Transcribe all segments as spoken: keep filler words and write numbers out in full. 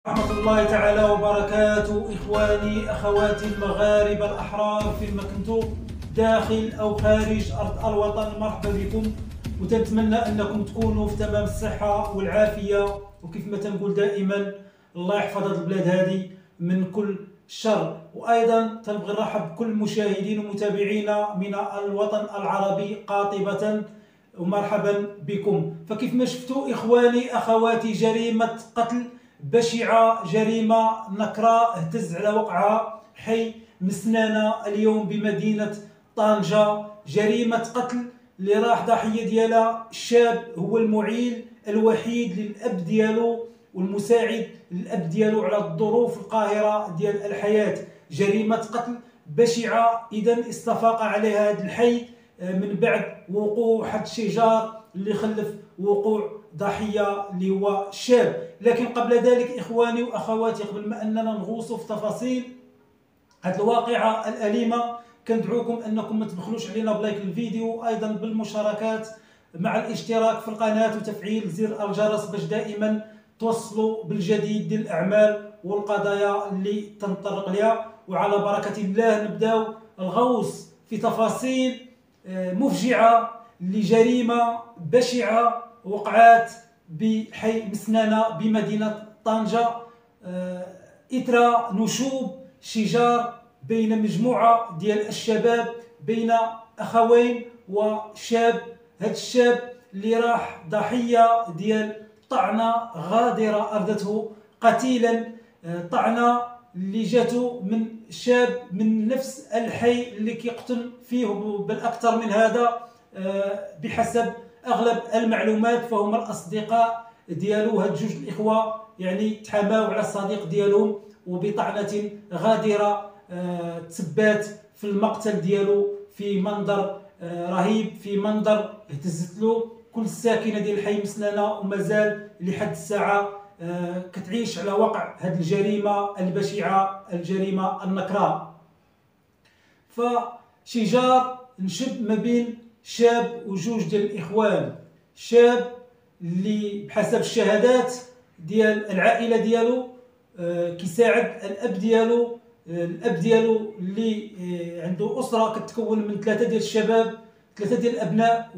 ورحمة الله تعالى وبركاته. إخواني أخواتي المغاربة الأحرار فيما كنتم داخل أو خارج أرض الوطن، مرحبا بكم، وتنتمنى أنكم تكونوا في تمام الصحة والعافية، وكيف ما تنقول دائما الله يحفظ هذه البلاد هذه من كل شر. وأيضا تنبغي نرحب بكل المشاهدين ومتابعينا من الوطن العربي قاطبة، ومرحبا بكم. فكيف ما شفتوا إخواني أخواتي، جريمة قتل بشعة، جريمة نكراء اهتز على وقعها حي مسنانة اليوم بمدينة طنجة. جريمة قتل اللي راح ضحية ديالها الشاب هو المعيل الوحيد للأب ديالو والمساعد للأب ديالو على الظروف القاهرة ديال الحياة. جريمة قتل بشعة إذا استفاق عليها هذا الحي من بعد وقوع واحد الشجار اللي خلف وقوع ضحية اللي هو شاب. لكن قبل ذلك إخواني وأخواتي، قبل ما أننا نغوص في تفاصيل هذه الواقعة الأليمة، كندعوكم أنكم ما تبخلوش علينا بلايك الفيديو، أيضا بالمشاركات مع الاشتراك في القناة وتفعيل زر الجرس باش دائما توصلوا بالجديد ديال الأعمال والقضايا اللي تنطرق لها. وعلى بركة الله نبداو الغوص في تفاصيل مفجعة لجريمة بشعة وقعت بحي مسنانة بمدينة طنجة إثر نشوب شجار بين مجموعة ديال الشباب، بين أخوين وشاب. هذا الشاب اللي راح ضحية ديال طعنة غادرة أردته قتيلا، طعنة اللي جاتو من شاب من نفس الحي اللي كيقتل فيه، بل أكثر من هذا بحسب أغلب المعلومات فهم الأصدقاء ديالو. هاد جوج الإخوة يعني تحاماو على الصديق ديالهم وبطعنة غادرة تثبات في المقتل ديالو في منظر رهيب، في منظر اهتزت له كل الساكنة ديال الحي مسنانة، ومازال لحد الساعة كتعيش على وقع هذه الجريمة البشعة، الجريمة النكراء. فشجار نشب ما بين شاب وجوج ديال الإخوان. شاب اللي بحسب الشهادات ديال العائلة ديالو كيساعد الأب ديالو، الأب ديالو اللي عنده أسرة كتكون من ثلاثة ديال الشباب، ثلاثة ديال الأبناء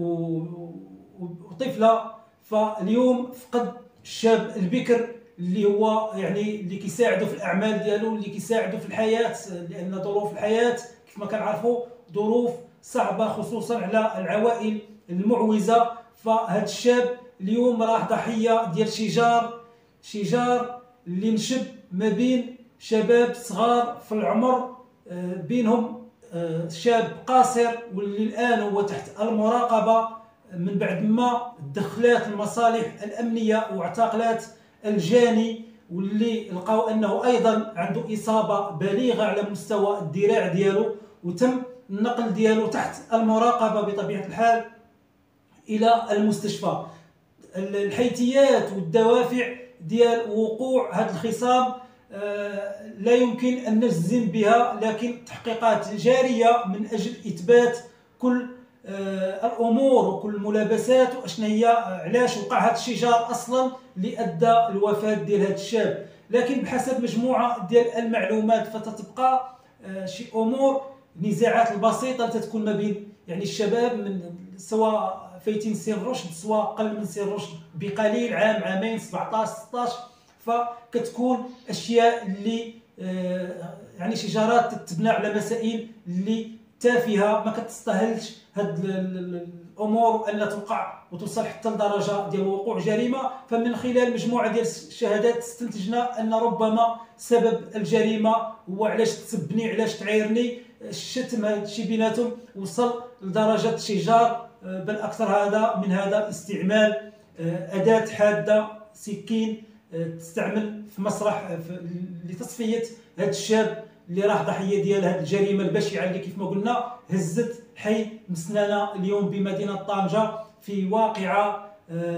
وطفلة. فاليوم فقد الشاب البكر اللي هو يعني اللي كيساعدوا في الأعمال ديالو، اللي كيساعدوا في الحياة، لأن ظروف الحياة كيف ما كنعرفوا ظروف صعبة خصوصا على العوائل المعوزة. فهاد الشاب اليوم راح ضحية ديال شجار، شجار اللي نشب ما بين شباب صغار في العمر، بينهم شاب قاصر واللي الآن هو تحت المراقبة من بعد ما دخلات المصالح الأمنية واعتقلات الجاني، واللي لقاو أنه أيضا عنده إصابة بالغة على مستوى الذراع ديالو، وتم النقل ديالو تحت المراقبة بطبيعة الحال إلى المستشفى. الحيثيات والدوافع ديال وقوع هذا الخصام لا يمكن أن نجزم بها، لكن تحقيقات جارية من أجل إثبات كل الأمور وكل الملابسات وأشنا هي علاش وقع هذا الشجار أصلا اللي أدى الوفاة ديال هذا الشاب. لكن بحسب مجموعة ديال المعلومات فتتبقى شي أمور نزاعات البسيطة تتكون ما بين يعني الشباب من سواء فايتين سن الرشد سواء قل من سن الرشد بقليل، عام عامين سبعطاش ستطاش، فكتكون أشياء اللي يعني شجارات تتبنى على مسائل اللي تافهة ما كتستاهلش هاد الأمور أن توقع وتوصل حتى لدرجة ديال وقوع جريمة. فمن خلال مجموعة ديال الشهادات استنتجنا أن ربما سبب الجريمة هو علاش تسبني، علاش تعايرني، الشتم هذا الشيء بيناتهم وصل لدرجة شجار، بل أكثر هذا من هذا استعمال أداة حادة سكين تستعمل في مسرح لتصفية هذا الشاب اللي راح ضحية ديال هذه الجريمة البشعة اللي كيف ما قلنا هزت حي مسنانة اليوم بمدينة طنجة في واقعة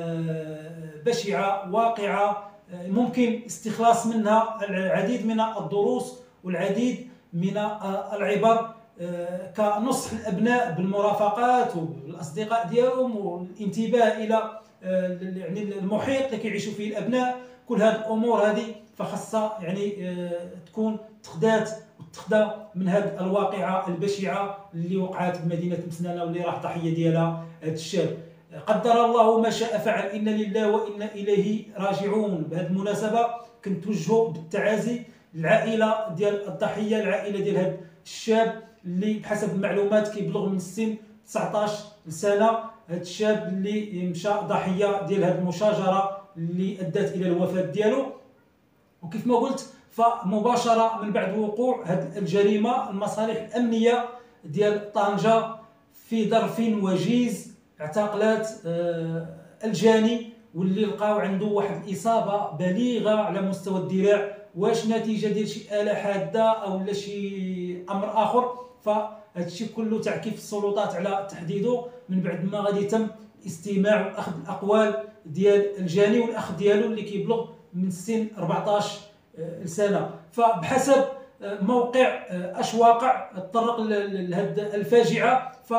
بشعة، واقعة ممكن استخلاص منها العديد من الدروس والعديد من العبر كنصح الأبناء بالمرافقات والأصدقاء ديالهم والانتباه إلى يعني المحيط اللي كيعيشوا فيه الأبناء. كل هذه الأمور هذه فخاصها يعني آه تكون تخدات وتخدى من هذه الواقعه البشعه اللي وقعت بمدينه مسنانه واللي راح ضحيه ديالها هذا الشاب. قدر الله ما شاء فعل، إنا لله وإنا إليه راجعون. بهذه المناسبة كنتوجهوا بالتعازي للعائلة ديال الضحية، العائلة ديال هذا الشاب اللي بحسب المعلومات كيبلغ من السن تسعطاش سنة. هذا الشاب اللي مشى ضحية ديال هذه المشاجرة اللي أدت إلى الوفاة ديالو. وكيف ما قلت فمباشرة من بعد وقوع هذه الجريمة المصالح الأمنية ديال طنجة في ظرف وجيز اعتقلت الجاني واللي لقاو عنده واحد الاصابه بليغه على مستوى الذراع. واش نتيجه ديال شي اله حاده او لا شي امر اخر، فهذا الشيء كله تعكيف السلطات على تحديده من بعد ما غادي يتم الاستماع واخذ الاقوال ديال الجاني والاخ ديالو اللي كيبلغ من سن أربعطاش سنه. فبحسب موقع اش واقع تطرق لهذه الفاجعه، ف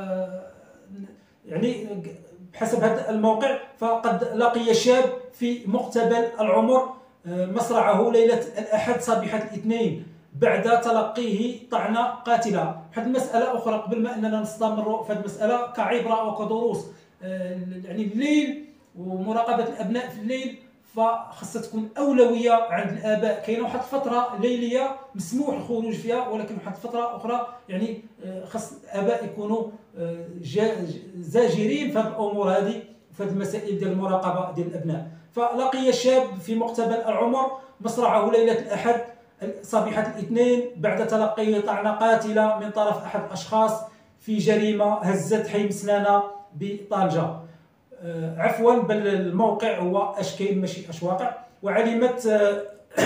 يعني بحسب هذا الموقع فقد لقي شاب في مقتبل العمر مصرعه ليلة الأحد صبيحة الاثنين بعد تلقيه طعنة قاتلة. واحد المسألة أخرى قبل ما أننا نستمر في هذه المسألة كعبرة وكدروس، يعني الليل ومراقبة الأبناء في الليل فخاصها تكون أولوية عند الآباء. كاينه واحد الفترة ليلية مسموح الخروج فيها، ولكن واحد الفترة أخرى يعني خاص الآباء يكونوا زاجرين في هذه الأمور هذه وفي هذه المسائل ديال المراقبة ديال الأبناء. فلقي الشاب في مقتبل العمر مصرعه ليلة الأحد صبيحة الاثنين بعد تلقيه طعنة قاتلة من طرف أحد الأشخاص في جريمة هزت حي مسنانة بطنجة. آه عفوا بل الموقع هو أشكين ماشي أشواقع. وعلمت آه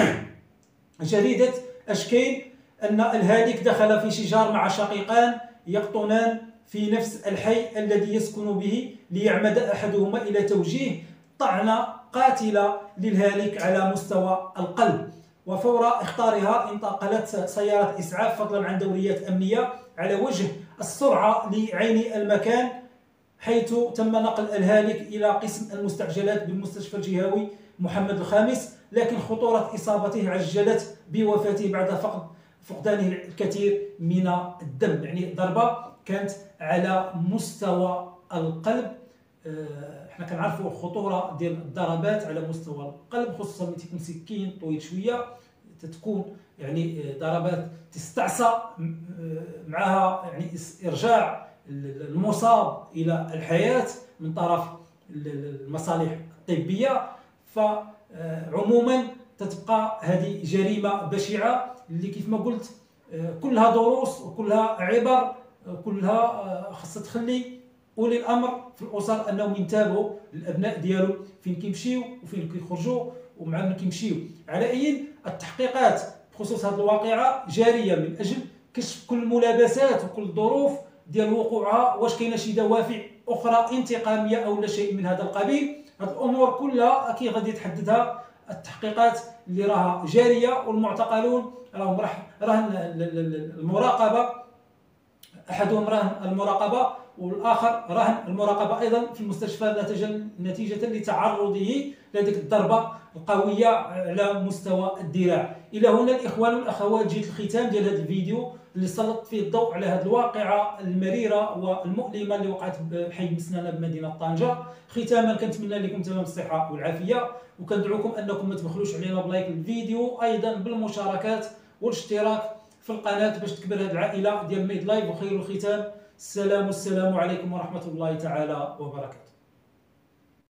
جريدة أشكين أن الهالك دخل في شجار مع شقيقان يقطنان في نفس الحي الذي يسكن به ليعمد أحدهما إلى توجيه طعنة قاتلة للهالك على مستوى القلب. وفور اختارها انتقلت سيارة إسعاف فضلا عن دوريات أمنية على وجه السرعة لعين المكان، حيث تم نقل الهالك إلى قسم المستعجلات بالمستشفى الجهوي محمد الخامس، لكن خطورة إصابته عجلت بوفاته بعد فقد فقدانه الكثير من الدم. يعني ضربة كانت على مستوى القلب. احنا كنعرفوا الخطوره ديال الضربات على مستوى القلب، خصوصا ملي تكون سكين طويل شويه تتكون يعني ضربات تستعصى معها يعني ارجاع المصاب الى الحياه من طرف المصالح الطبيه. فعموما تتبقى هذه جريمه بشعه اللي كيف ما قلت كلها دروس وكلها عبر، كلها خاصها تخلي أولي الأمر في الأسر أنهم ينتبهوا للأبناء ديالهم فين كيمشيو وفين كيخرجوا ومع من كيمشيو. على أي التحقيقات بخصوص هذه الواقعة جارية من أجل كشف كل الملابسات وكل الظروف ديال وقوعها، واش كاينه شي دوافع أخرى انتقامية أو لا شيء من هذا القبيل. هذه الأمور كلها أكيد غادي تحددها التحقيقات اللي راها جارية، والمعتقلون راهم راهن المراقبة، أحدهم راهن المراقبة والآخر راهن المراقبة أيضا في المستشفى نتيجة لتعرضه لهذيك الضربة القوية على مستوى الذراع. إلى هنا الإخوان والأخوات جيت الختام ديال هذا الفيديو اللي سلط فيه الضوء على هذه الواقعة المريرة والمؤلمة اللي وقعت بحي مسنانة بمدينة طنجة. ختاما كنتمنى لكم تمام الصحة والعافية، وكندعوكم أنكم ما تبخلوش علينا بلايك الفيديو، أيضا بالمشاركات والاشتراك في القناة باش تكبر هذه العائلة ديال ميد لايف. وخير الختام السلام السلام عليكم ورحمة الله تعالى وبركاته.